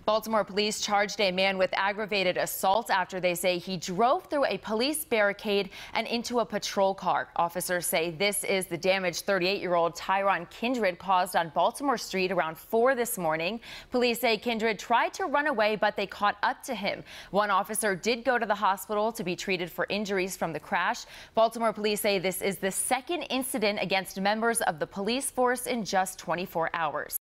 Baltimore police charged a man with aggravated assault after they say he drove through a police barricade and into a patrol car. Officers say this is the damage 38-year-old Tyron Kindred caused on Baltimore Street around 4 this morning. Police say Kindred tried to run away, but they caught up to him. One officer did go to the hospital to be treated for injuries from the crash. Baltimore police say this is the second incident against members of the police force in just 24 hours.